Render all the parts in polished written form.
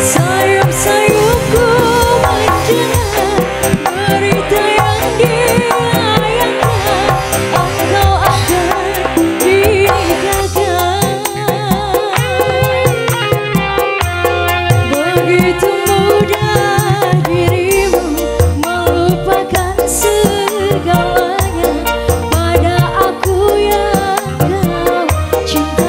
Sayup-sayupku mendengar berita yang dilayangkan, engkau akan dinikahkan. Begitu mudah dirimu melupakan segalanya pada aku yang kau cinta.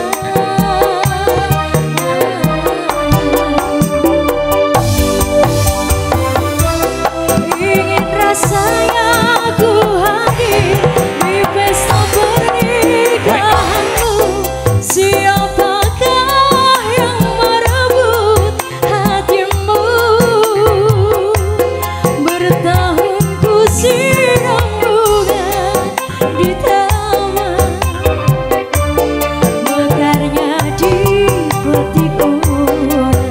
Ingin rasanya ku hadir di pesta pernikahanmu. Siapakah yang merebut hatimu? Bertahun ku siram bunga di taman, mekarnya dipetik orang.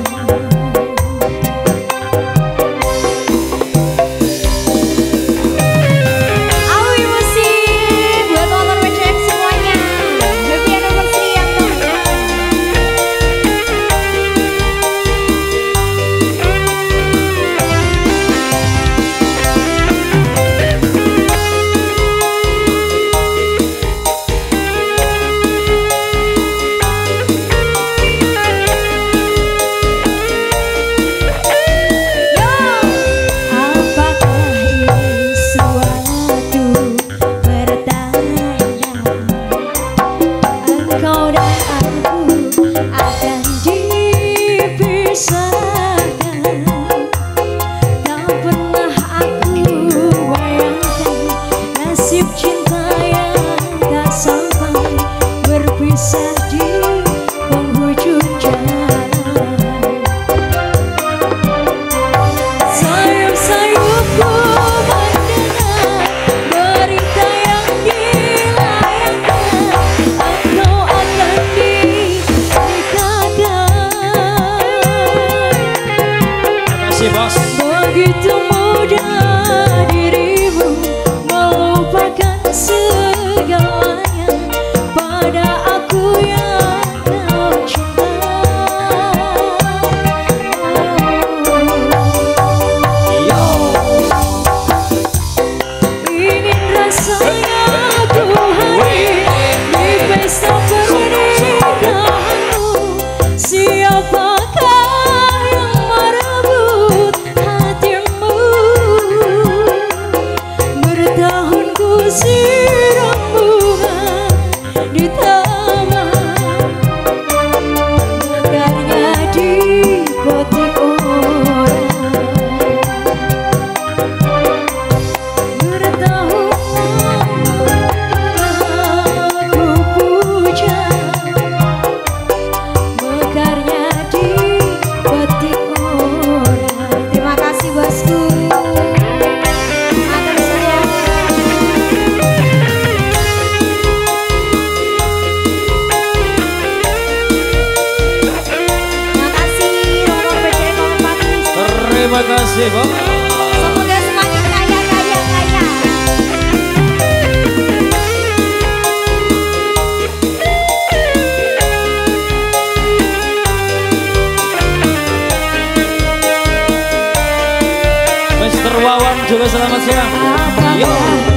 Awi musik buat motor WCX semuanya. Happy anniversary yang ke-6. Apakah ini suatu pertanda? Engkau dan aku akan dipisahkan. Tak pernah aku bayangkan nasib cinta yang tak sampai berpisah di penghujung jalan. Sayup-sayupku mendengar berita yang dilayangkan, engkau akan dinikahkan. Makasih bos. Begitu mudah dirimu melupakan segalanya pada aku yang kau cinta. Ingin rasanya ku hadir di pesta pernikahanmu. Siapakah yang merebut hatimu? Bertahun ku siram bunga di taman, mekarnya dipetik orang. Bertahun aku puja, mekarnya dipetik orang. Terima kasih bosku. Matur suwun. Terima kasih nomor BCA nomor 4. Terima kasih bos. Semoga semuanya kaya. Mr. Wawan juga selamat siang. Apakah